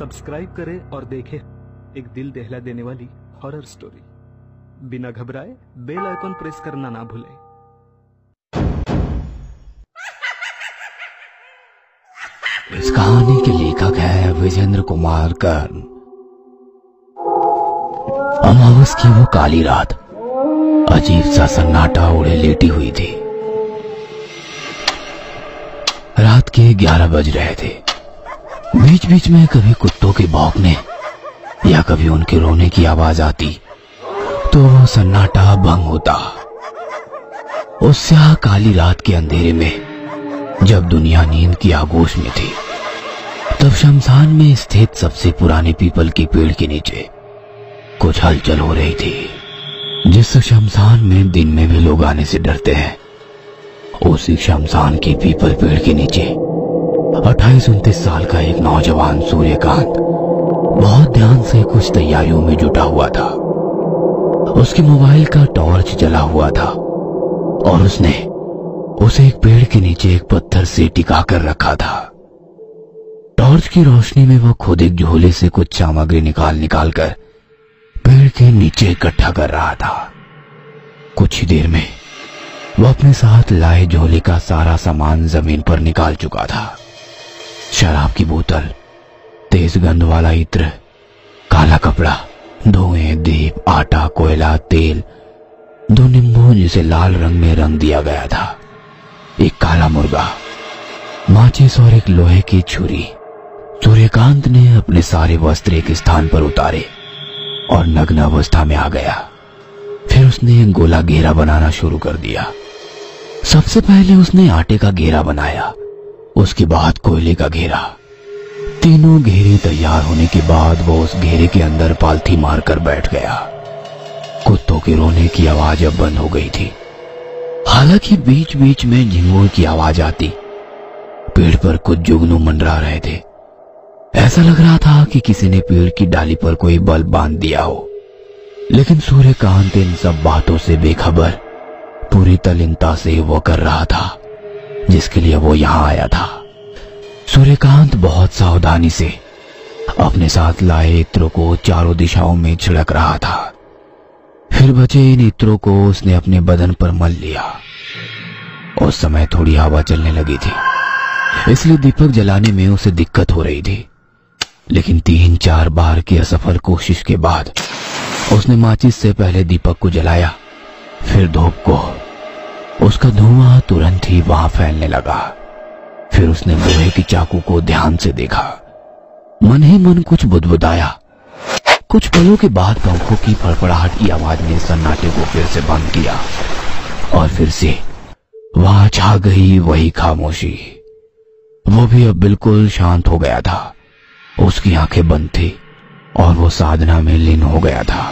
Subscribe करें और देखें एक दिल दहला देने वाली हॉरर स्टोरी। बिना घबराए बेल आइकॉन प्रेस करना ना भूलें। इस कहानी के लेखक है विजेंद्र कुमार कर्ण। अमावस की वो काली रात अजीब सा सन्नाटा ओढ़े लेटी हुई थी। रात के 11 बज रहे थे। बीच बीच में कभी कुत्तों के भौंकने या कभी उनके रोने की आवाज आती तो वो सन्नाटा भंग होता। उस स्याह काली रात के अंधेरे में जब दुनिया नींद की आगोश में थी, तब शमशान में स्थित सबसे पुराने पीपल के पेड़ के नीचे कुछ हलचल हो रही थी। जिस शमशान में दिन में भी लोग आने से डरते हैं, उसी शमशान के पीपल पेड़ के नीचे 28-29 साल का एक नौजवान सूर्यकांत बहुत ध्यान से कुछ तैयारियों में जुटा हुआ था। उसके मोबाइल का टॉर्च जला हुआ था और उसने उसे एक पेड़ के नीचे एक पत्थर से टिका कर रखा था। टॉर्च की रोशनी में वो खुद एक झोले से कुछ सामग्री निकाल कर पेड़ के नीचे इकट्ठा कर रहा था। कुछ ही देर में वो अपने साथ लाए झोले का सारा सामान जमीन पर निकाल चुका था। शराब की बोतल, तेज गंध वाला इत्र, काला कपड़ा, धुएं, दीप, आटा, कोयला, तेल, 2 नींबू जिसे लाल रंग में रंग दिया गया था, एक काला मुर्गा, माचिस और एक लोहे की छुरी। सूर्यकांत ने अपने सारे वस्त्र एक स्थान पर उतारे और नग्न अवस्था में आ गया। फिर उसने एक गोला घेरा बनाना शुरू कर दिया। सबसे पहले उसने आटे का घेरा बनाया, उसके बाद कोयले का घेरा। तीनों घेरे तैयार होने के बाद वो उस घेरे के अंदर पालथी मारकर बैठ गया। कुत्तों के रोने की आवाज अब बंद हो गई थी। हालांकि बीच बीच में झिंगुर की आवाज आती। पेड़ पर कुछ जुगनू मंडरा रहे थे। ऐसा लग रहा था कि किसी ने पेड़ की डाली पर कोई बल्ब बांध दिया हो। लेकिन सूर्यकांत इन सब बातों से बेखबर पूरी तल्लीनता से वो कर रहा था जिसके लिए वो यहां आया था। सूर्यकांत बहुत सावधानी से अपने साथ लाए इत्रों को चारों दिशाओं में छिड़क रहा था। फिर बचे इन इत्रों को उसने अपने बदन पर मल लिया। उस समय थोड़ी हवा चलने लगी थी, इसलिए दीपक जलाने में उसे दिक्कत हो रही थी। लेकिन 3-4 बार की असफल कोशिश के बाद उसने माचिस से पहले दीपक को जलाया, फिर धूप को। उसका धुआं तुरंत ही वहां फैलने लगा। फिर उसने लोहे की चाकू को ध्यान से देखा। मन ही मन कुछ बुदबुदाया। कुछ पलों के बाद पंखों की फड़फड़ाहट की आवाज ने सन्नाटे को फिर से बंद किया और फिर से वहां छा गई वही खामोशी। वो भी अब बिल्कुल शांत हो गया था। उसकी आंखें बंद थी और वो साधना में लीन हो गया था।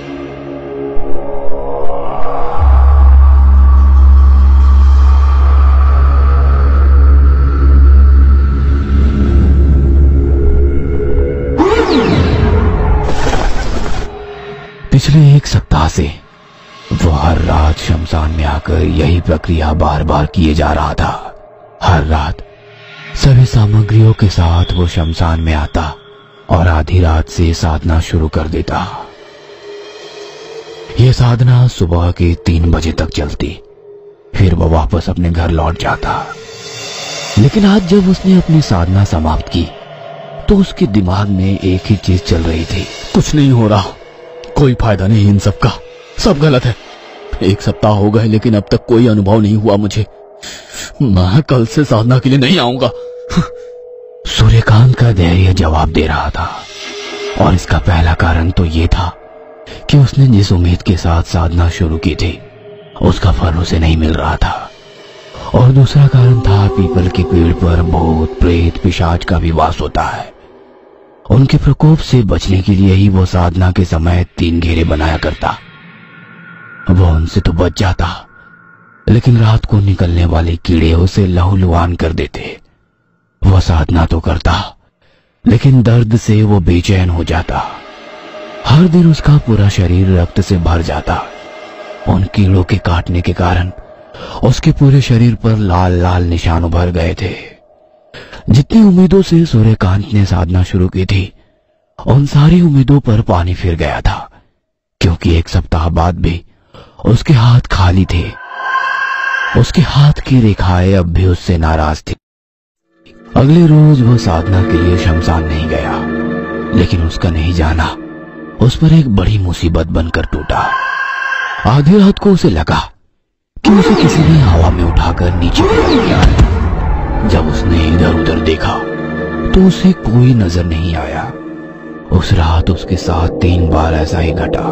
पिछले 1 सप्ताह से वो हर रात शमशान में आकर यही प्रक्रिया बार बार किए जा रहा था। हर रात सभी सामग्रियों के साथ वो शमशान में आता और आधी रात से साधना शुरू कर देता। ये साधना सुबह के 3 बजे तक चलती। फिर वो वापस अपने घर लौट जाता। लेकिन आज जब उसने अपनी साधना समाप्त की तो उसके दिमाग में एक ही चीज चल रही थी। कुछ नहीं हो रहा, कोई फायदा नहीं इन सब का, सब गलत है। 1 सप्ताह हो गए लेकिन अब तक कोई अनुभव नहीं हुआ मुझे। मैं कल से साधना के लिए नहीं आऊंगा। सूर्यकांत का धैर्य जवाब दे रहा था और इसका पहला कारण तो ये था कि उसने जिस उम्मीद के साथ साधना शुरू की थी उसका फल उसे नहीं मिल रहा था। और दूसरा कारण था पीपल के पेड़ पर भूत, प्रेत, पिशाच का भी वास होता है। उनके प्रकोप से बचने के लिए ही वो साधना के समय 3 घेरे बनाया करता। वो उनसे तो बच जाता, लेकिन रात को निकलने वाले कीड़े उसे लहूलुहान कर देते। वो साधना तो करता, लेकिन दर्द से वो बेचैन हो जाता। हर दिन उसका पूरा शरीर रक्त से भर जाता। उन कीड़ों के काटने के कारण उसके पूरे शरीर पर लाल लाल निशान उभर गए थे। जितनी उम्मीदों से सूर्यकांत ने साधना शुरू की थी, उन सारी उम्मीदों पर पानी फिर गया था, क्योंकि एक सप्ताह बाद भी उसके हाथ खाली थे। उसके हाथ की रेखाएं अब भी उससे नाराज थी। अगले रोज वो साधना के लिए शमशान नहीं गया, लेकिन उसका नहीं जाना उस पर एक बड़ी मुसीबत बनकर टूटा। आधी रात को उसे लगा कि उसे किसी ने हवा में उठाकर नीचे फेंक दिया है। जब उसने इधर उधर देखा तो उसे कोई नजर नहीं आया। उस रात उसके साथ 3 बार ऐसा ही घटा।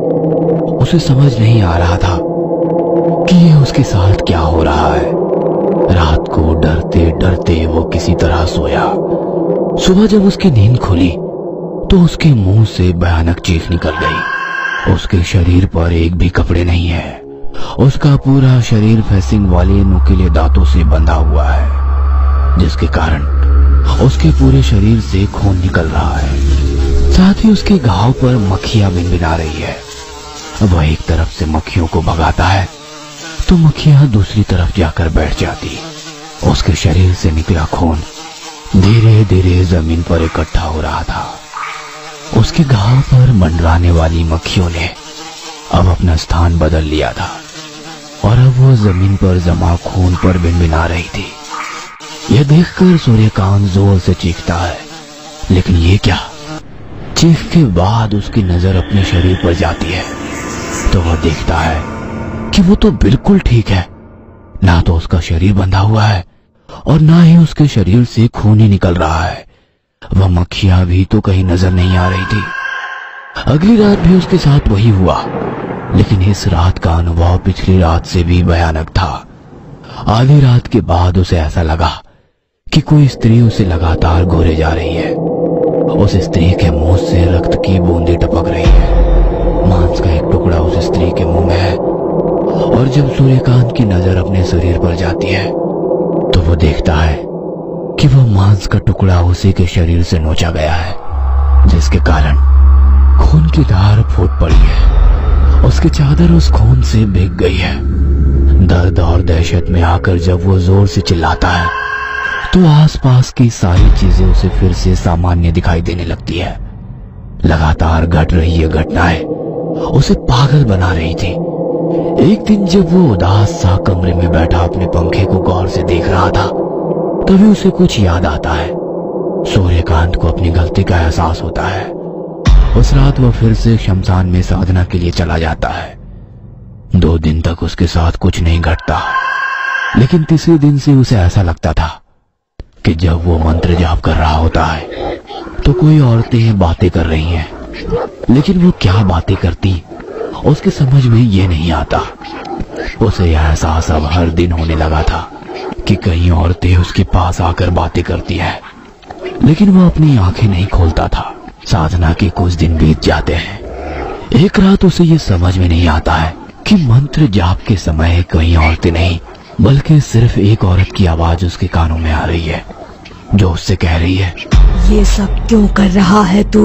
उसे समझ नहीं आ रहा था कि ये उसके साथ क्या हो रहा है। रात को डरते डरते वो किसी तरह सोया। सुबह जब उसकी नींद खुली तो उसके मुंह से भयानक चीख निकल गई। उसके शरीर पर एक भी कपड़े नहीं है। उसका पूरा शरीर फेसिंग वाले नुकीले दांतों से बंधा हुआ है, जिसके कारण उसके पूरे शरीर से खून निकल रहा है। साथ ही उसके घाव पर मक्खियां भिनभिना रही है। वह एक तरफ से मक्खियों को भगाता है तो मक्खियां दूसरी तरफ जाकर बैठ जाती। उसके शरीर से निकला खून धीरे धीरे जमीन पर इकट्ठा हो रहा था। उसके घाव पर मंडराने वाली मक्खियों ने अब अपना स्थान बदल लिया था और अब वो जमीन पर जमा खून पर भिनभिना रही थी। यह देखकर सूर्यकांत जोर से चीखता है, लेकिन ये क्या? चीख के बाद उसकी नजर अपने शरीर पर जाती है तो वह देखता है कि वो तो बिल्कुल ठीक है। ना तो उसका शरीर बंधा हुआ है और ना ही उसके शरीर से खून ही निकल रहा है। वह मक्खियां भी तो कहीं नजर नहीं आ रही थी। अगली रात भी उसके साथ वही हुआ, लेकिन इस रात का अनुभव पिछली रात से भी भयानक था। आधी रात के बाद उसे ऐसा लगा कि कोई स्त्री उसे लगातार घूरे जा रही है। उस स्त्री के मुंह से रक्त की बूंदें टपक रही है। मांस का एक टुकड़ा उस स्त्री के मुंह में है और जब सूर्यकांत की नजर अपने शरीर पर जाती है तो वो देखता है कि वह मांस का टुकड़ा उसी के शरीर से नोचा गया है, जिसके कारण खून की धार फूट पड़ी है। उसकी चादर उस खून से भीग गई है। दर्द और दहशत में आकर जब वो जोर से चिल्लाता है तो आसपास की सारी चीजें उसे फिर से सामान्य दिखाई देने लगती है। लगातार घट रही ये घटनाएं उसे पागल बना रही थी। एक दिन जब वो उदास सा कमरे में बैठा अपने पंखे को गौर से देख रहा था, तभी उसे कुछ याद आता है। सूर्यकांत को अपनी गलती का एहसास होता है। उस रात वह फिर से शमशान में साधना के लिए चला जाता है। 2 दिन तक उसके साथ कुछ नहीं घटता, लेकिन तीसरे दिन से उसे ऐसा लगता था कि जब वो मंत्र जाप कर रहा होता है तो कोई औरतें बातें कर रही हैं, लेकिन वो क्या बातें करती उसके समझ में ये नहीं आता। उसे यह एहसास अब हर दिन होने लगा था कि कई औरतें उसके पास आकर बातें करती हैं, लेकिन वो अपनी आंखें नहीं खोलता था। साधना के कुछ दिन बीत जाते हैं। एक रात उसे ये समझ में नहीं आता है कि मंत्र जाप के समय कई औरतें नहीं बल्कि सिर्फ एक औरत की आवाज उसके कानों में आ रही है, जो उससे कह रही है, ये सब क्यों कर रहा है तू?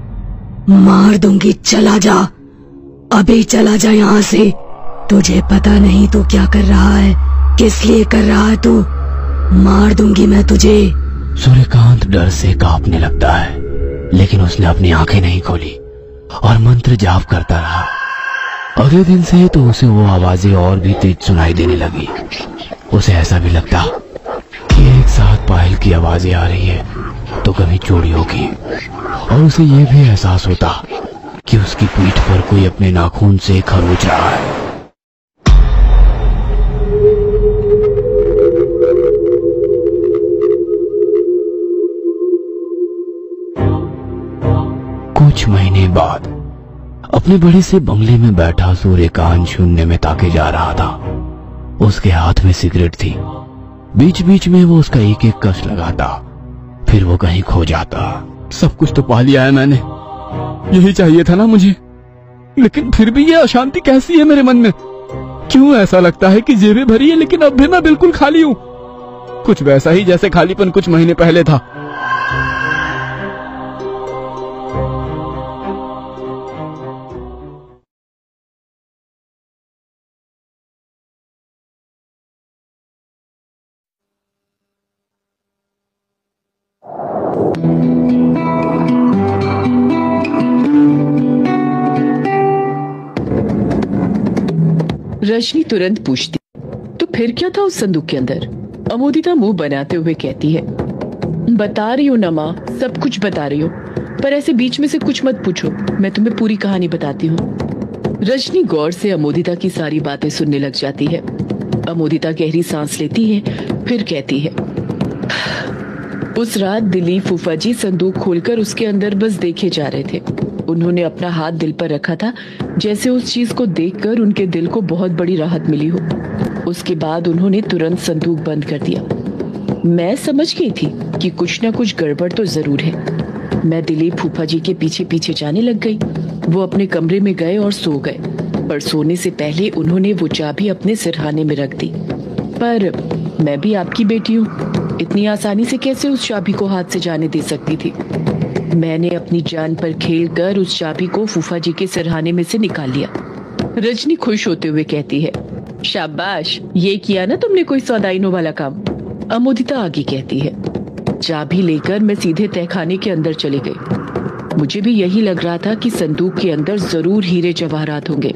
मार दूंगी, चला जा, अभी चला जा यहाँ से। तुझे पता नहीं तू क्या कर रहा है, किस लिए कर रहा है तू? मार दूंगी मैं तुझे। सूर्यकांत डर से कांपने लगता है, लेकिन उसने अपनी आंखें नहीं खोली और मंत्र जाप करता रहा। अगले दिन से तो उसे वो आवाजें और भी तेज सुनाई देने लगी। उसे ऐसा भी लगता कि एक साथ पायल की आवाजें आ रही है तो कभी चोरियों की, और उसे ये भी एहसास होता कि उसकी पीठ पर कोई अपने नाखून से खरोच रहा है। कुछ महीने बाद अपने बड़े से बंगले में बैठा सूर्यकांत शून्य में ताके जा रहा था। उसके हाथ में सिगरेट थी। बीच बीच में वो उसका एक एक कश लगाता, फिर वो कहीं खो जाता। सब कुछ तो पा लिया है मैंने, यही चाहिए था ना मुझे, लेकिन फिर भी ये अशांति कैसी है मेरे मन में? क्यों ऐसा लगता है कि जेबें भरी है लेकिन अब भी मैं बिल्कुल खाली हूँ? कुछ वैसा ही जैसे खालीपन कुछ महीने पहले था। रजनी तुरंत पूछती, तो फिर क्या था उस संदूक के अंदर? अमोदिता मुंह बनाते हुए कहती है, बता रही हूँ ना माँ, सब कुछ बता रही हूँ, पर ऐसे बीच में से कुछ मत पूछो, मैं तुम्हें पूरी कहानी बताती हूँ। रजनी गौर से अमोदिता की सारी बातें सुनने लग जाती है। अमोदिता गहरी सांस लेती है, फिर कहती है, उस रात दिलीप फूफा जी संदूक खोलकर उसके अंदर बस देखे जा रहे थे। उन्होंने अपना हाथ दिल पर रखा था, जैसे उस चीज को देखकर उनके दिल को बहुत बड़ी राहत मिली हो। उसके बाद उन्होंने तुरंत संदूक बंद कर दिया। मैं समझ गई थी कि कुछ ना कुछ गड़बड़ तो जरूर है। मैं दिलीप फूफा जी के पीछे पीछे जाने लग गई। वो अपने कमरे में गए और सो गए, पर सोने से पहले उन्होंने वो चाबी अपने सिरहाने में रख दी। पर मैं भी आपकी बेटी हूँ, इतनी आसानी से कैसे उस चाबी को हाथ से जाने दे सकती थी? मैंने अपनी जान पर खेलकर उस चाबी को फूफा जी के सिरहाने में से निकाल लिया। रजनी खुश होते हुए कहती है, शाबाश, ये किया ना तुमने कोई सौदाइनों वाला काम। अमोदिता आगे कहती है, चाबी लेकर मैं सीधे तहखाने के अंदर चले गई। मुझे भी यही लग रहा था कि संदूक के अंदर जरूर हीरे जवाहरात होंगे,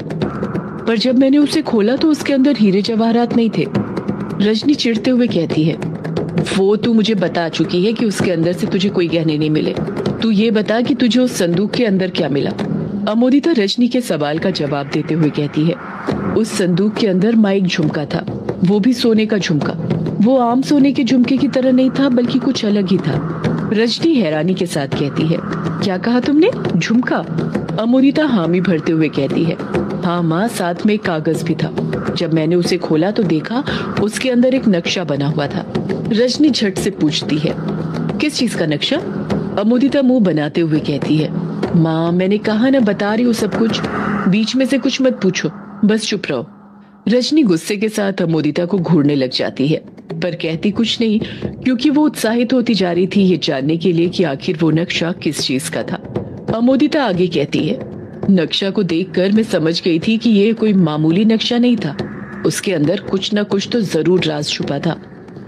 पर जब मैंने उसे खोला तो उसके अंदर हीरे जवाहरात नहीं थे। रजनी चिढ़ते हुए कहती है, वो तू मुझे बता चुकी है कि उसके अंदर से तुझे कोई गहने नहीं मिले। तू ये बता कि तुझे उस संदूक के अंदर क्या मिला? अमोदिता रजनी के सवाल का जवाब देते हुए कहती है, उस संदूक के अंदर माँ एक झुमका था, वो भी सोने का झुमका। वो आम सोने के झुमके की तरह नहीं था, बल्कि कुछ अलग ही था। रजनी हैरानी के साथ कहती है, क्या कहा तुमने, झुमका? अमोदिता हामी भरते हुए कहती है, हाँ माँ, साथ में एक कागज भी था। जब मैंने उसे खोला तो देखा उसके अंदर एक नक्शा बना हुआ था। रजनी झट से पूछती है, किस चीज का नक्शा? अमोदिता मुंह बनाते हुए कहती है, माँ मैंने कहा ना, बता रही हूँ सब कुछ, बीच में से कुछ मत पूछो, बस चुप रहो। रजनी गुस्से के साथ अमोदिता को घूरने लग जाती है, पर कहती कुछ नहीं, क्योंकि वो उत्साहित होती जा रही थी ये जानने के लिए कि आखिर वो नक्शा किस चीज का था। अमोदिता आगे कहती है, नक्शा को देखकर मैं समझ गई थी कि ये कोई मामूली नक्शा नहीं था, उसके अंदर कुछ न कुछ तो जरूर राज छुपा था।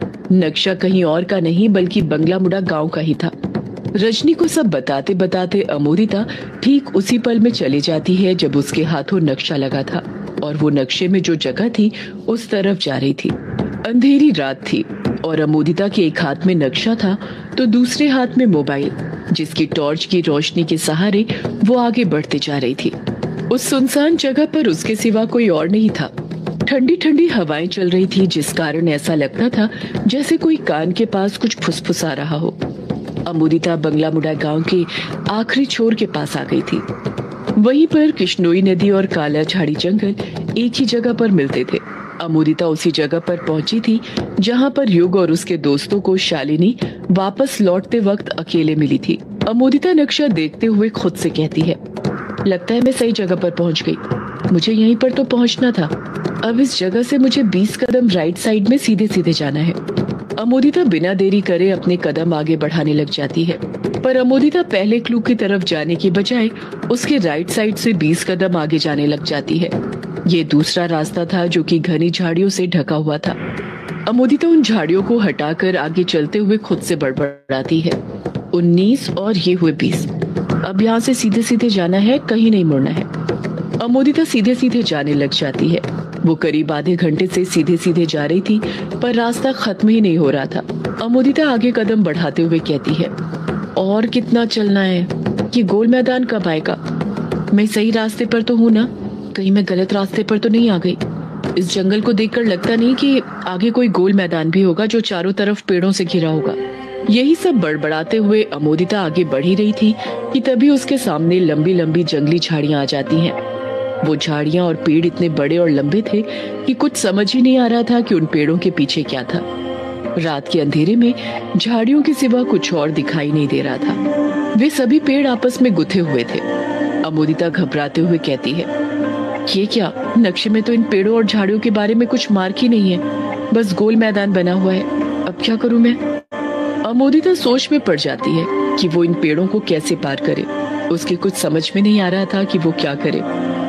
नक्शा कहीं और का नहीं बल्कि बंगला मुड़ा गांव का ही था। रजनी को सब बताते बताते अमोदिता ठीक उसी पल में चली जाती है जब उसके हाथों नक्शा लगा था, और वो नक्शे में जो जगह थी उस तरफ जा रही थी। अंधेरी रात थी और अमोदिता के एक हाथ में नक्शा था तो दूसरे हाथ में मोबाइल, जिसकी टॉर्च की रोशनी के सहारे वो आगे बढ़ते जा रही थी। उस सुनसान जगह पर उसके सिवा कोई और नहीं था। ठंडी ठंडी हवाएं चल रही थी, जिस कारण ऐसा लगता था जैसे कोई कान के पास कुछ फुसफुसा रहा हो। अमोदिता बंगला मुड़ा गांव के आखिरी छोर के पास आ गई थी। वहीं पर किश्नोई नदी और काला झाड़ी जंगल एक ही जगह पर मिलते थे। अमोदिता उसी जगह पर पहुंची थी जहां पर युग और उसके दोस्तों को शालिनी वापस लौटते वक्त अकेले मिली थी। अमोदिता नक्शा देखते हुए खुद से कहती है, लगता है मैं सही जगह पर पहुंच गई, मुझे यहीं पर तो पहुंचना था। अब इस जगह से मुझे 20 कदम राइट साइड में सीधे सीधे जाना है। अमोदिता बिना देरी करे अपने कदम आगे बढ़ाने लग जाती है, पर अमोदिता पहले क्लू की तरफ जाने के बजाय उसके राइट साइड से 20 कदम आगे जाने लग जाती है। ये दूसरा रास्ता था जो कि घनी झाड़ियों से ढका हुआ था। अमोदिता उन झाड़ियों को हटाकर आगे चलते हुए खुद से बड़बड़ाती है, 19 और ये हुए 20, अब यहाँ से सीधे सीधे जाना है, कहीं नहीं मुड़ना है। अमोदिता सीधे सीधे जाने लग जाती है। वो करीब आधे घंटे से सीधे सीधे जा रही थी, पर रास्ता खत्म ही नहीं हो रहा था। अमोदिता आगे कदम बढ़ाते हुए कहती है, और कितना चलना है, ये गोल मैदान कब आएगा? मैं सही रास्ते पर तो हूँ ना, कहीं मैं गलत रास्ते पर तो नहीं आ गई? इस जंगल को देखकर लगता नहीं कि आगे कोई गोल मैदान भी होगा जो चारों तरफ पेड़ों से घिरा होगा। यही सब बड़बड़ाते हुए अमोदिता आगे बढ़ ही रही थी कि तभी उसके सामने लंबी लंबी जंगली झाड़ियां आ जाती हैं। वो झाड़ियां और पेड़ इतने बड़े और लंबे थे कि कुछ समझ ही नहीं आ रहा था कि उन पेड़ों के पीछे क्या था। रात के अंधेरे में झाड़ियों के सिवा कुछ और दिखाई नहीं दे रहा था। वे सभी पेड़ आपस में गुथे हुए थे। अमोदिता घबराते हुए कहती है, ये क्या, नक्शे में तो इन पेड़ों और झाड़ियों के बारे में कुछ मार्क ही नहीं है, बस गोल मैदान बना हुआ है, अब क्या करूं मैं? अमोदिता सोच में पड़ जाती है कि वो इन पेड़ों को कैसे पार करे। उसके कुछ समझ में नहीं आ रहा था कि वो क्या करे।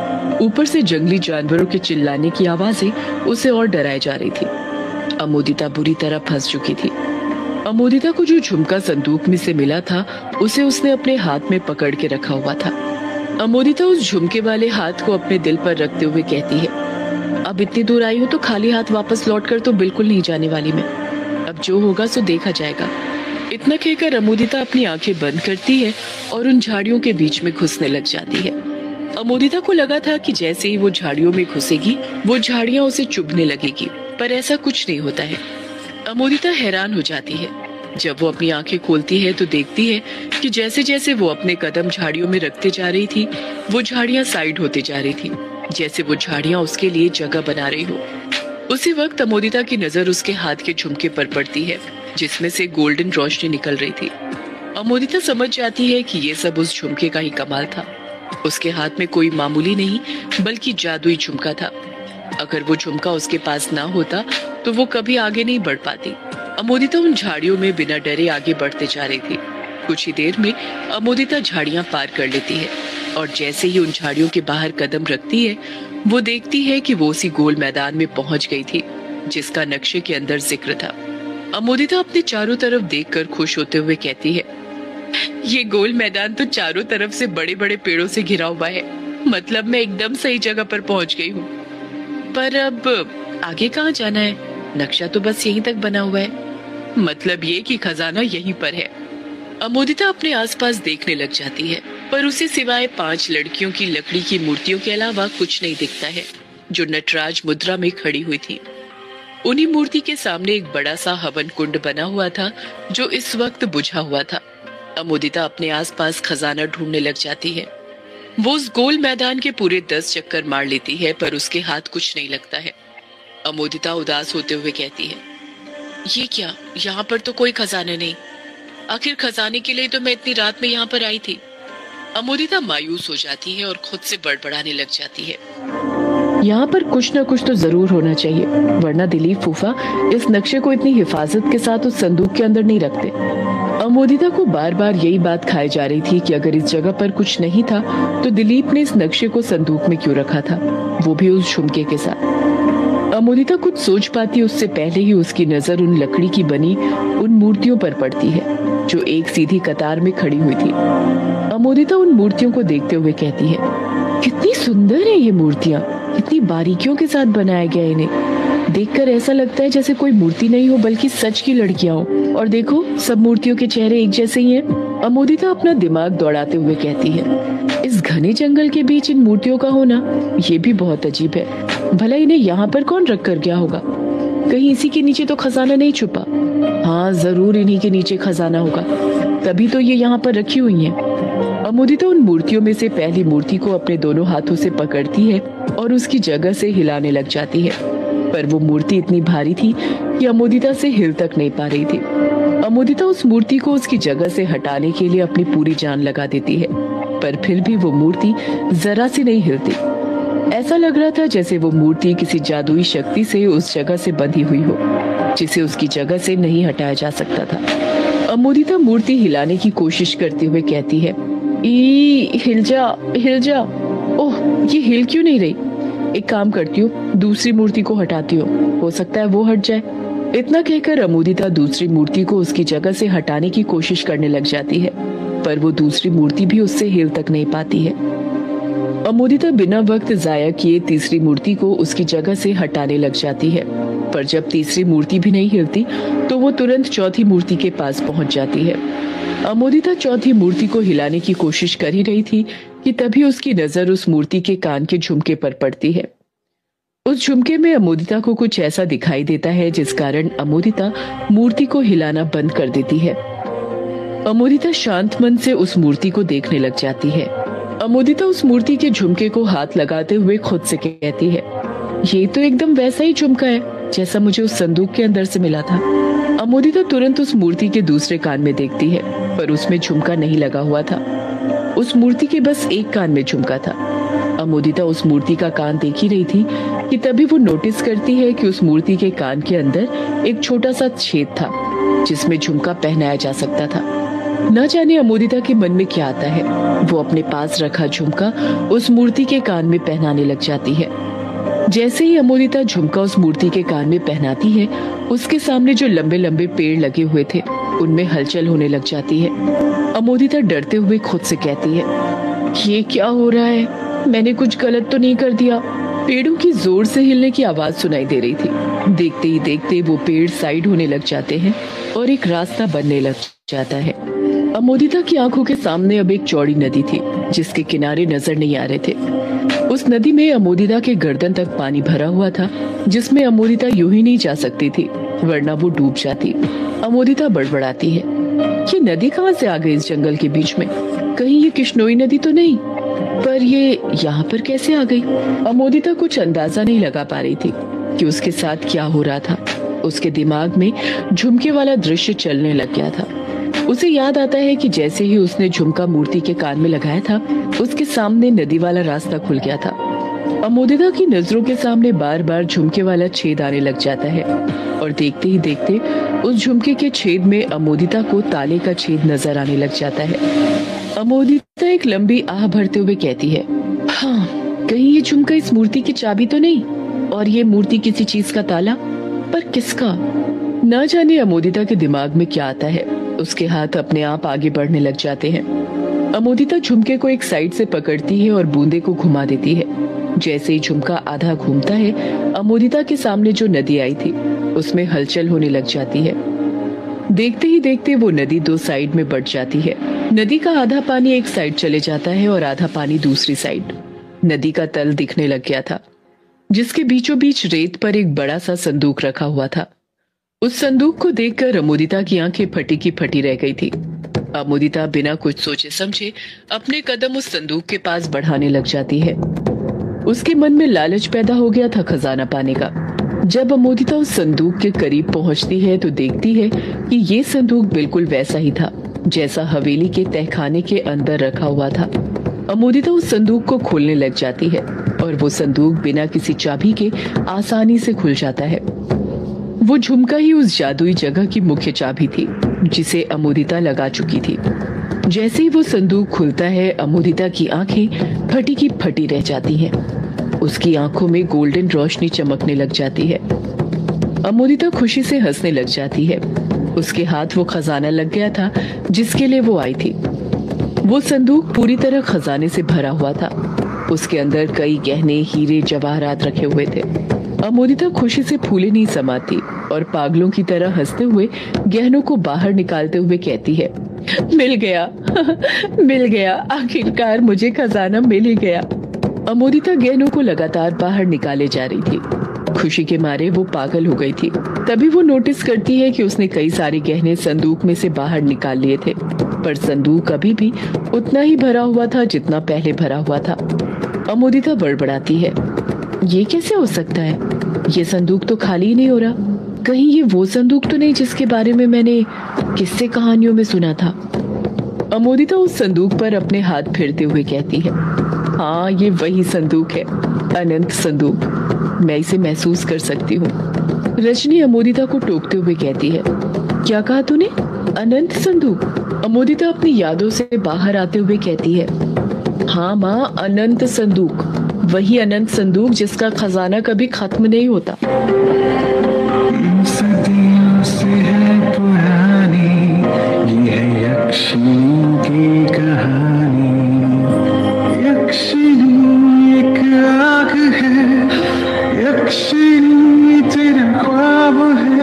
ऊपर से जंगली जानवरों के चिल्लाने की आवाजें उसे और डराए जा रही थी। अमोदिता बुरी तरह फंस चुकी थी। अमोदिता को जो झुमका संदूक में से मिला था उसे उसने अपने हाथ में पकड़ के रखा हुआ था। अमोदिता उस झुमके वाले हाथ को अपने दिल पर रखते हुए कहती है, अब इतनी दूर आई हूँ तो खाली हाथ वापस लौटकर तो बिल्कुल नहीं जाने वाली मैं। अब जो होगा सो देखा जाएगा। इतना कहकर अमोदिता अपनी आंखें बंद करती है और उन झाड़ियों के बीच में घुसने लग जाती है। अमोदिता को लगा था कि जैसे ही वो झाड़ियों में घुसेगी वो झाड़ियां उसे चुभने लगेगी, पर ऐसा कुछ नहीं होता है। अमोदिता हैरान हो जाती है। जब वो अपनी आंखें खोलती है तो देखती है कि जैसे जैसे वो अपने कदम झाड़ियों में रखते जा रही थी वो झाड़ियां साइड होते जा रही थी, जैसे वो झाड़ियां उसके लिए जगह बना रही हो। उसी वक्त अमोदिता की नजर उसके हाथ के झुमके पर पड़ती है जिसमें से गोल्डन रोशनी निकल रही थी। अमोदिता समझ जाती है कि ये सब उस झुमके का ही कमाल था। उसके हाथ में कोई मामूली नहीं बल्कि जादुई झुमका था। अगर वो झुमका उसके पास ना होता तो वो कभी आगे नहीं बढ़ पाती। अमोदिता उन झाड़ियों में बिना डरे आगे बढ़ते जा रही थी। कुछ ही देर में अमोदिता झाड़ियां पार कर लेती है और जैसे ही उन झाड़ियों के बाहर कदम रखती है वो देखती है कि वो उसी गोल मैदान में पहुंच गई थी जिसका नक्शे के अंदर जिक्र था। अमोदिता अपने चारों तरफ देखकर खुश होते हुए कहती है, ये गोल मैदान तो चारों तरफ से बड़े बड़े पेड़ों से घिरा हुआ है, मतलब मैं एकदम सही जगह पर पहुंच गई हूँ। पर अब आगे कहाँ जाना है? नक्शा तो बस यहीं तक बना हुआ है, मतलब ये कि खजाना यहीं पर है। अमोदिता अपने आसपास देखने लग जाती है पर उसे सिवाय 5 लड़कियों की लकड़ी की मूर्तियों के अलावा कुछ नहीं दिखता है जो नटराज मुद्रा में खड़ी हुई थी। उन्हीं मूर्ति के सामने एक बड़ा सा हवन कुंड बना हुआ था जो इस वक्त बुझा हुआ था। अमोदिता अपने आसपास खजाना ढूंढने लग जाती है। वो उस गोल मैदान के पूरे 10 चक्कर मार लेती है पर उसके हाथ कुछ नहीं लगता है। अमोदिता उदास होते हुए कहती है, ये क्या, यहाँ पर तो कोई खजाना नहीं। आखिर खजाने के लिए तो मैं इतनी रात में यहाँ पर आई थी। अमोदिता मायूस हो जाती है और खुद से बड़बड़ाने लग जाती है, यहाँ पर कुछ न कुछ तो जरूर होना चाहिए, वरना दिलीप फूफा इस नक्शे को इतनी हिफाजत के साथ उस संदूक के अंदर नहीं रखते। अमोदिता को बार बार यही बात खाई जा रही थी कि अगर इस जगह पर कुछ नहीं था तो दिलीप ने इस नक्शे को संदूक में क्यों रखा था, वो भी उस झुमके के साथ। अमोदिता कुछ सोच पाती उससे पहले ही उसकी नजर उन लकड़ी की बनी उन मूर्तियों पर पड़ती है जो एक सीधी कतार में खड़ी हुई थी। अमोदिता उन मूर्तियों को देखते हुए कहती है, कितनी सुंदर है ये मूर्तियां, कितनी बारीकियों के साथ बनाया गया इन्हें। देखकर ऐसा लगता है जैसे कोई मूर्ति नहीं हो बल्कि सच की लड़कियां हो। और देखो, सब मूर्तियों के चेहरे एक जैसे ही हैं। अमोदिता अपना दिमाग दौड़ाते हुए कहती है, इस घने जंगल के बीच इन मूर्तियों का होना ये भी बहुत अजीब है। भला इन्हें यहाँ पर कौन रख कर गया होगा? कहीं इसी के नीचे तो खजाना नहीं छुपा? हाँ, जरूर इन्हीं के नीचे खजाना होगा, तभी तो ये यहाँ पर रखी हुई है। अमोदिता उन मूर्तियों में से पहली मूर्ति को अपने दोनों हाथों से पकड़ती है और उसकी जगह से हिलाने लग जाती है, पर वो मूर्ति इतनी भारी थी कि अमोदिता से हिल तक नहीं पा रही थी। अमोदिता उस मूर्ति को उसकी जगह से हटाने के लिए अपनी पूरी जान लगा देती है, पर फिर भी वो मूर्ति जरा सी नहीं हिलती। ऐसा लग रहा था जैसे वो मूर्ति किसी जादुई शक्ति से उस जगह से बंधी हुई हो, जिसे उसकी जगह से नहीं हटाया जा सकता था। अमोदिता मूर्ति हिलाने की कोशिश करते हुए कहती है, हिल जा, हिल जा। ओह, ये हिल क्यों नहीं रही? एक काम करती हूँ, दूसरी मूर्ति को हटाती हूँ, हो सकता है वो हट जाए। इतना कहकर अमोदिता दूसरी मूर्ति को उसकी जगह से हटाने की कोशिश करने लग जाती है, पर वो दूसरी मूर्ति भी उससे हिल तक नहीं पाती है। अमोदिता बिना वक्त जाया किए तीसरी मूर्ति को उसकी जगह से हटाने लग जाती है, पर जब तीसरी मूर्ति भी नहीं हिलती तो वो तुरंत चौथी मूर्ति के पास पहुंच जाती है। अमोदिता चौथी मूर्ति को हिलाने की कोशिश कर ही रही थी कि तभी उसकी नजर उस मूर्ति के कान के झुमके पर पड़ती है। उस झुमके में अमोदिता को कुछ ऐसा दिखाई देता है जिस कारण अमोदिता मूर्ति को हिलाना बंद कर देती है। अमोदिता शांत मन से उस मूर्ति को देखने लग जाती है। अमोदिता उस मूर्ति के झुमके को हाथ लगाते हुए खुद से कहती है, ये तो एकदम वैसा ही झुमका है जैसा मुझे उस संदूक के अंदर से मिला था। अमोदिता तुरंत उस मूर्ति के दूसरे कान में देखती है, पर उसमें झुमका नहीं लगा हुआ था। उस मूर्ति के बस एक कान में झुमका था। अमोदिता उस मूर्ति का कान देख ही रही थी कि तभी वो नोटिस करती है कि उस मूर्ति के कान के अंदर एक छोटा सा छेद था जिसमें झुमका पहनाया जा सकता था। न जाने अमोदिता के मन में क्या आता है, वो अपने पास रखा झुमका उस मूर्ति के कान में पहनाने लग जाती है। जैसे ही अमोदिता झुमका उस मूर्ति के कान में पहनाती है, उसके सामने जो लंबे लंबे पेड़ लगे हुए थे उनमें हलचल होने लग जाती है। अमोदिता डरते हुए खुद से कहती है, ये क्या हो रहा है? मैंने कुछ गलत तो नहीं कर दिया? पेड़ों की जोर से हिलने की आवाज सुनाई दे रही थी। देखते ही देखते वो पेड़ साइड होने लग जाते हैं और एक रास्ता बनने लग जाता है। अमोदिता की आंखों के सामने अब एक चौड़ी नदी थी जिसके किनारे नजर नहीं आ रहे थे। उस नदी में अमोदिता के गर्दन तक पानी भरा हुआ था, जिसमें अमोदिता यूं ही नहीं जा सकती थी, वरना वो डूब जाती। अमोदिता बड़बड़ाती है, ये नदी कहाँ से आ गई इस जंगल के बीच में? कहीं ये किश्नोई नदी तो नहीं? पर ये यहाँ पर कैसे आ गई? अमोदिता कुछ अंदाजा नहीं लगा पा रही थी कि उसके साथ क्या हो रहा था। उसके दिमाग में झुमके वाला दृश्य चलने लग गया था। उसे याद आता है कि जैसे ही उसने झुमका मूर्ति के कान में लगाया था, उसके सामने नदी वाला रास्ता खुल गया था। अमोदिता की नजरों के सामने बार बार झुमके वाला छेद आने लग जाता है और देखते ही देखते उस झुमके के छेद में अमोदिता को ताले का छेद नजर आने लग जाता है। अमोदिता एक लंबी आह भरते हुए कहती है, हाँ, कहीं ये झुमका इस मूर्ति की चाबी तो नहीं? और ये मूर्ति किसी चीज का ताला? पर किसका? न जाने अमोदिता के दिमाग में क्या आता है। उसके हाथ अपने आप आगे बढ़ने लग जाते हैं। अमोदिता झुमके को एक साइड से पकड़ती है और बूंदे को घुमा देती है। जैसे ही झुमका आधा घूमता है, अमोदिता के सामने जो नदी आई थी उसमें हलचल होने लग जाती है। देखते ही देखते वो नदी दो साइड में बढ़ जाती है। नदी का आधा पानी एक साइड चले जाता है और आधा पानी दूसरी साइड। नदी का तल दिखने लग गया था, जिसके बीचों बीच रेत पर एक बड़ा सा संदूक रखा हुआ था। उस संदूक को देखकर अमोदिता की आंखें फटी की फटी रह गई थी। अमोदिता बिना कुछ सोचे समझे अपने कदम उस संदूक के पास बढ़ाने लग जाती है। उसके मन में लालच पैदा हो गया था खजाना पाने का। जब अमोदिता उस संदूक के करीब पहुंचती है तो देखती है कि ये संदूक बिल्कुल वैसा ही था जैसा हवेली के तहखाने के अंदर रखा हुआ था। अमोदिता उस संदूक को खोलने लग जाती है और वो संदूक बिना किसी चाबी के आसानी से खुल जाता है। वो झुमका ही उस जादुई जगह की मुख्य चाबी थी जिसे अमोदिता लगा चुकी थी। जैसे ही वो संदूक खुलता है, अमोदिता की आंखें फटी की फटी रह जाती हैं। उसकी आंखों में गोल्डन रोशनी चमकने लग जाती है। अमोदिता खुशी से हंसने लग जाती है। उसके हाथ वो खजाना लग गया था जिसके लिए वो आई थी। वो संदूक पूरी तरह खजाने से भरा हुआ था। उसके अंदर कई गहने, हीरे, जवाहरात रखे हुए थे। अमोदिता खुशी से फूले नहीं समाती और पागलों की तरह हंसते हुए गहनों को बाहर निकालते हुए कहती है, मिल गया मिल गया, आखिरकार मुझे खजाना मिल ही गया। अमोदिता गहनों को लगातार बाहर निकाले जा रही थी। खुशी के मारे वो पागल हो गई थी। तभी वो नोटिस करती है कि उसने कई सारे गहने संदूक में से बाहर निकाल लिए थे, पर संदूक अभी भी उतना ही भरा हुआ था जितना पहले भरा हुआ था। अमोदिता बड़बड़ाती है, ये कैसे हो सकता है? ये संदूक तो खाली ही नहीं हो रहा। कहीं ये वो संदूक तो नहीं जिसके बारे में मैंने किस्से कहानियों में सुना था? अमोदिता उस संदूक पर अपने हाथ फेरते हुए कहती है, हाँ, ये वही संदूक है, अनंत संदूक। मैं इसे महसूस कर सकती हूँ। रजनी अमोदिता को टोकते हुए कहती है, क्या कहा तूने? अनंत संदूक? अमोदिता अपनी यादों से बाहर आते हुए कहती है, हाँ माँ, अनंत संदूक, वही अनंत संदूक जिसका खजाना कभी खत्म नहीं होता। सदियों से है पुरानी ये है यक्षिणी की कहानी। यक्षिणी एक आग है, यक्षिणी तेरा ख्वाब है।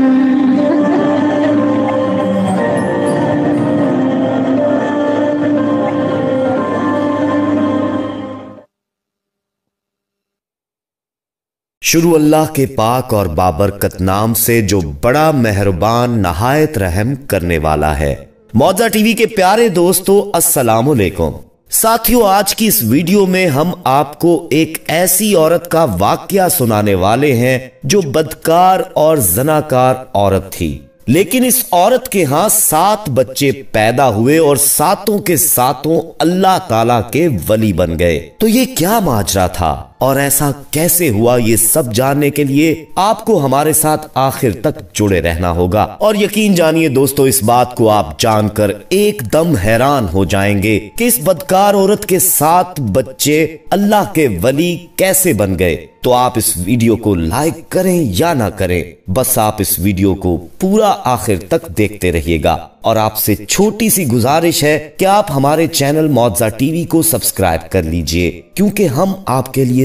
शुरू अल्लाह के पाक और बाबरकत नाम से जो बड़ा मेहरबान नहायत रहम करने वाला है। मौजा टीवी के प्यारे दोस्तों, अस्सलामुअलैकुम। साथियों, आज की इस वीडियो में हम आपको एक ऐसी औरत का वाकया सुनाने वाले हैं जो बदकार और जनाकार औरत थी, लेकिन इस औरत के यहां 7 बच्चे पैदा हुए और सातों के सातों अल्लाह ताला के वली बन गए। तो ये क्या माजरा था और ऐसा कैसे हुआ, ये सब जानने के लिए आपको हमारे साथ आखिर तक जुड़े रहना होगा। और यकीन जानिए दोस्तों, इस बात को आप जानकर एकदम हैरान हो जाएंगे कि इस बदकार औरत के 7 बच्चे अल्लाह के वली कैसे बन गए। तो आप इस वीडियो को लाइक करें या ना करें, बस आप इस वीडियो को पूरा आखिर तक देखते रहिएगा। और आपसे छोटी सी गुजारिश है कि आप हमारे चैनल मौजा टीवी को सब्सक्राइब कर लीजिए, क्योंकि हम आपके लिए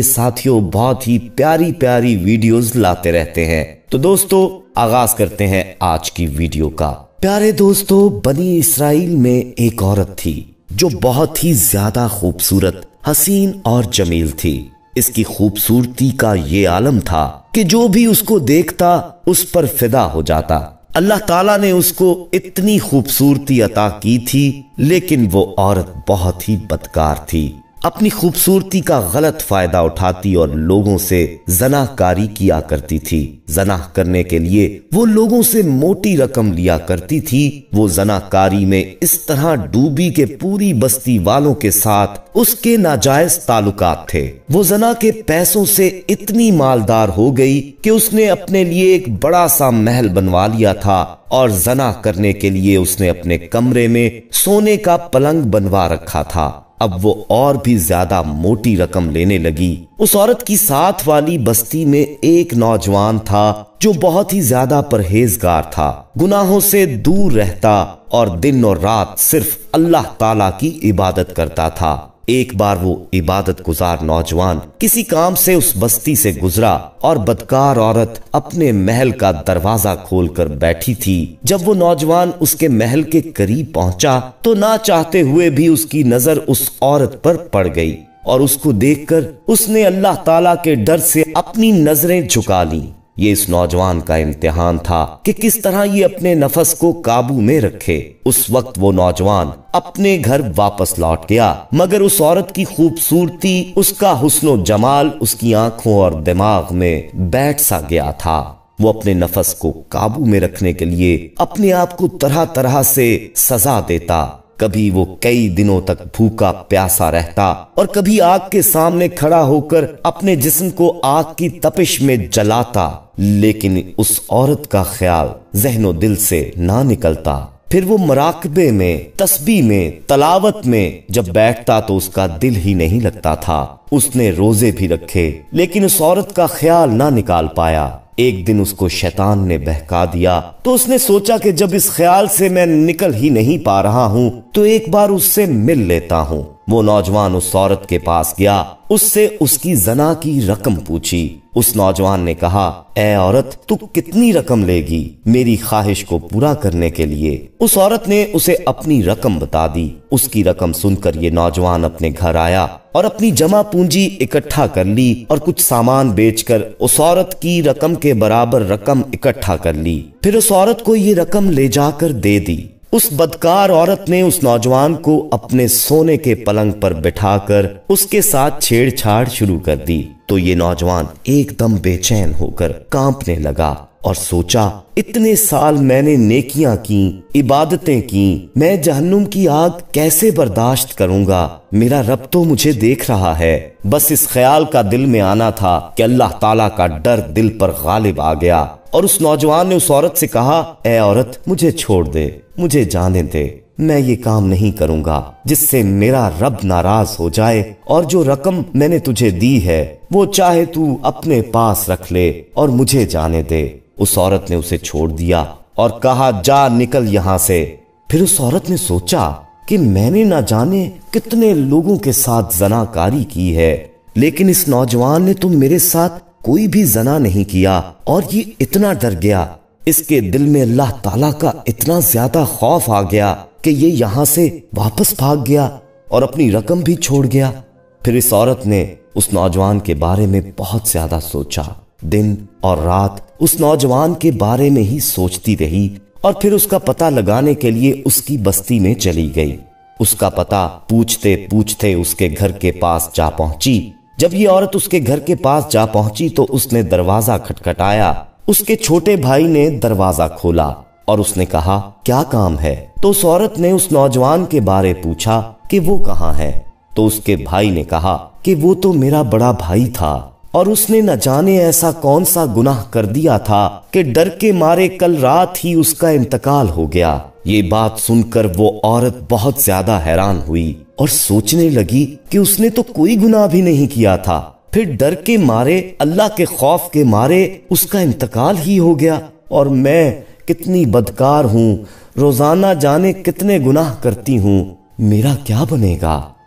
साथियों बहुत ही प्यारी प्यारी वीडियोस लाते रहते हैं। तो दोस्तों आगाज करते हैं आज की वीडियो का। प्यारे दोस्तों, बनी इस्राइल में एक औरत थी जो बहुत ही ज्यादा खूबसूरत, हसीन और जमील थी। इसकी खूबसूरती का ये आलम था कि जो भी उसको देखता उस पर फिदा हो जाता। अल्लाह ताला ने उसको इतनी खूबसूरती अता की थी, लेकिन वो औरत बहुत ही बदकार थी। अपनी खूबसूरती का गलत फायदा उठाती और लोगों से जनाकारी किया करती थी। जनाह करने के लिए वो लोगों से मोटी रकम लिया करती थी। वो जनाकारी में इस तरह डूबी के पूरी बस्ती वालों के साथ उसके नाजायज ताल्लुकात थे। वो जना के पैसों से इतनी मालदार हो गई कि उसने अपने लिए एक बड़ा सा महल बनवा लिया था और जना करने के लिए उसने अपने कमरे में सोने का पलंग बनवा रखा था। अब वो और भी ज्यादा मोटी रकम लेने लगी। उस औरत की साथ वाली बस्ती में एक नौजवान था जो बहुत ही ज्यादा परहेजगार था, गुनाहों से दूर रहता और दिन और रात सिर्फ अल्लाह ताला की इबादत करता था। एक बार वो इबादत गुजार नौजवान किसी काम से उस बस्ती से गुजरा और बदकार औरत अपने महल का दरवाजा खोलकर बैठी थी। जब वो नौजवान उसके महल के करीब पहुंचा तो ना चाहते हुए भी उसकी नजर उस औरत पर पड़ गई और उसको देखकर उसने अल्लाह ताला के डर से अपनी नजरें झुका ली। ये इस नौजवान का इम्तिहान था कि किस तरह ये अपने नफस को काबू में रखे। उस वक्त वो नौजवान अपने घर वापस लौट गया, मगर उस औरत की खूबसूरती, उसका हुस्नो जमाल उसकी आंखों और दिमाग में बैठ सा गया था। वो अपने नफस को काबू में रखने के लिए अपने आप को तरह तरह से सजा देता। कभी वो कई दिनों तक भूखा प्यासा रहता और कभी आग के सामने खड़ा होकर अपने जिस्म को आग की तपिश में जलाता, लेकिन उस औरत का ख्याल ज़हनो दिल से ना निकलता। फिर वो मराकबे में, तस्बीह में, तलावत में जब बैठता तो उसका दिल ही नहीं लगता था। उसने रोजे भी रखे, लेकिन उस औरत का ख्याल ना निकाल पाया। एक दिन उसको शैतान ने बहका दिया तो उसने सोचा कि जब इस ख्याल से मैं निकल ही नहीं पा रहा हूँ तो एक बार उससे मिल लेता हूँ। वो नौजवान उस औरत के पास गया, उससे उसकी जना की रकम पूछी। उस नौजवान ने कहा, ए औरत, तू कितनी रकम लेगी मेरी ख्वाहिश को पूरा करने के लिए? उस औरत ने उसे अपनी रकम बता दी। उसकी रकम सुनकर ये नौजवान अपने घर आया और अपनी जमा पूंजी इकट्ठा कर ली और कुछ सामान बेचकर उस औरत की रकम के बराबर रकम इकट्ठा कर ली। फिर उस औरत को ये रकम ले जाकर दे दी। उस बदकार औरत ने उस नौजवान को अपने सोने के पलंग पर बिठाकर उसके साथ छेड़छाड़ शुरू कर दी। तो ये नौजवान एकदम बेचैन होकर कांपने लगा और सोचा, इतने साल मैंने नेकियां की, इबादतें की, मैं जहन्नुम की आग कैसे बर्दाश्त करूंगा? मेरा रब तो मुझे देख रहा है। बस इस ख्याल का दिल में आना था कि अल्लाह ताला का डर दिल पर गालिब आ गया और उस नौजवान ने उस औरत से कहा, ए औरत, मुझे छोड़ दे, मुझे जाने दे। मैं ये काम नहीं करूंगा जिससे मेरा रब नाराज हो जाए और जो रकम मैंने तुझे दी है वो चाहे तू अपने पास रख ले और मुझे जाने दे। उस औरत ने उसे छोड़ दिया और कहा, जा निकल यहां से। फिर उस औरत ने सोचा कि मैंने ना जाने कितने लोगों के साथ जनाकारी की है, लेकिन इस नौजवान ने तो मेरे साथ कोई भी जना नहीं किया और ये इतना डर गया। इसके दिल में अल्लाह ताला का इतना ज्यादा खौफ आ गया कि ये यहां से वापस भाग गया और अपनी रकम भी छोड़ गया। फिर इस औरत ने उस नौजवान के बारे में बहुत ज्यादा सोचा। दिन और रात उस नौजवान के बारे में ही सोचती रही और फिर उसका पता लगाने के लिए उसकी बस्ती में चली गई। उसका पता पूछते पूछते उसके घर के पास जा पहुंची। जब ये औरत उसके घर के पास जा पहुंची तो उसने दरवाजा खटखटाया। उसके छोटे भाई ने दरवाजा खोला और उसने कहा, क्या काम है? तो उस औरत ने उस नौजवान के बारे पूछा कि वो कहाँ है। तो उसके भाई ने कहा कि वो तो मेरा बड़ा भाई था और उसने न जाने ऐसा कौन सा गुनाह कर दिया था कि डर के मारे कल रात ही उसका इंतकाल हो गया। ये बात सुनकर वो औरत बहुत ज्यादा हैरान हुई और सोचने लगी कि उसने तो कोई गुनाह भी नहीं किया था, फिर डर के मारे, अल्लाह के खौफ के मारे उसका इंतकाल ही हो गया। और मैं कितनी बदकार हूँ, रोजाना जाने कितने गुनाह करती हूँ, मेरा क्या बनेगा?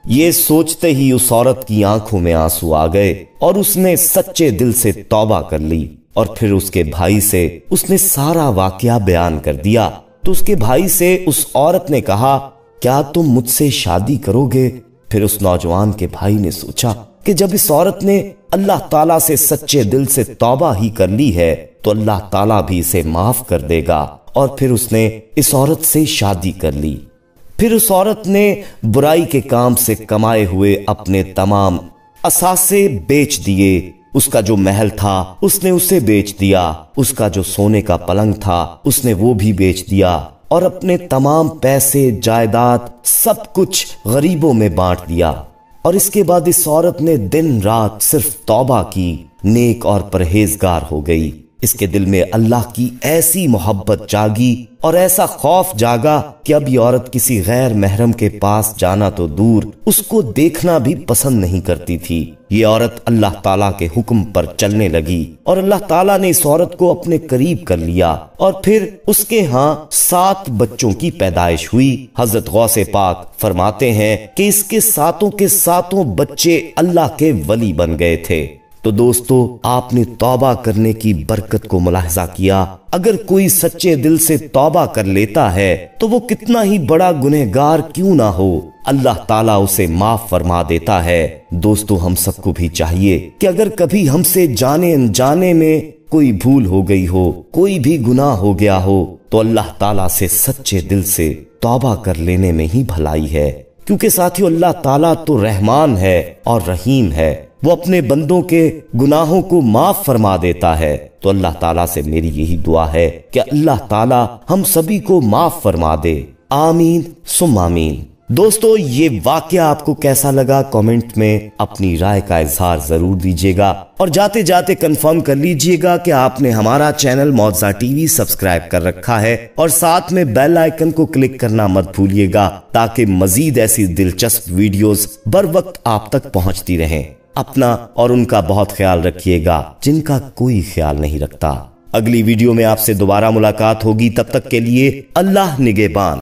ये सोचते ही उस औरत की आंखों में आंसू आ गए और उसने सच्चे दिल से तौबा कर ली। और फिर उसके भाई से उसने सारा वाकया बयान कर दिया। तो उसके भाई से उस औरत ने कहा, क्या तुम मुझसे शादी करोगे? फिर उस नौजवान के भाई ने सोचा कि जब इस औरत ने अल्लाह ताला से सच्चे दिल से तौबा ही कर ली है तो अल्लाह ताला भी इसे माफ कर देगा। और फिर उसने इस औरत से शादी कर ली। फिर उस औरत ने बुराई के काम से कमाए हुए अपने तमाम असासे बेच दिए। उसका जो महल था उसने उसे बेच दिया, उसका जो सोने का पलंग था उसने वो भी बेच दिया और अपने तमाम पैसे जायदाद सब कुछ गरीबों में बांट दिया। और इसके बाद इस औरत ने दिन रात सिर्फ तौबा की, नेक और परहेजगार हो गई। इसके दिल में अल्लाह की ऐसी मोहब्बत जागी और ऐसा खौफ जागा कि अब ये औरत किसी गैर महरम के पास जाना तो दूर, उसको देखना भी पसंद नहीं करती थी। ये औरत अल्लाह ताला के हुक्म पर चलने लगी और अल्लाह ताला ने इस औरत को अपने करीब कर लिया। और फिर उसके यहाँ 7 बच्चों की पैदाइश हुई। हजरत गौसे पाक फरमाते हैं कि इसके सातों के सातों बच्चे अल्लाह के वली बन गए थे। तो दोस्तों, आपने तौबा करने की बरकत को मुलाहिजा किया। अगर कोई सच्चे दिल से तौबा कर लेता है तो वो कितना ही बड़ा गुनहगार क्यों ना हो, अल्लाह ताला उसे माफ फरमा देता है। दोस्तों, हम सबको भी चाहिए कि अगर कभी हमसे जाने अनजाने में कोई भूल हो गई हो, कोई भी गुनाह हो गया हो, तो अल्लाह ताला से सच्चे दिल से तौबा कर लेने में ही भलाई है। क्योंकि साथियों, अल्लाह ताला तो रहमान है और रहीम है। वो अपने बंदों के गुनाहों को माफ फरमा देता है। तो अल्लाह ताला से मेरी यही दुआ है कि अल्लाह ताला हम सभी को माफ फरमा दे। आमीन सुम्मा आमीन। दोस्तों, ये वाकया आपको कैसा लगा कमेंट में अपनी राय का इजहार जरूर दीजिएगा और जाते जाते कंफर्म कर लीजिएगा कि आपने हमारा चैनल मौजा टीवी सब्सक्राइब कर रखा है और साथ में बेल आइकन को क्लिक करना मत भूलिएगा ताकि मजीद ऐसी दिलचस्प वीडियोस बर वक्त आप तक पहुंचती रहें। अपना और उनका बहुत ख्याल रखिएगा जिनका कोई ख्याल नहीं रखता। अगली वीडियो में आपसे दोबारा मुलाकात होगी, तब तक के लिए अल्लाह निगहबान।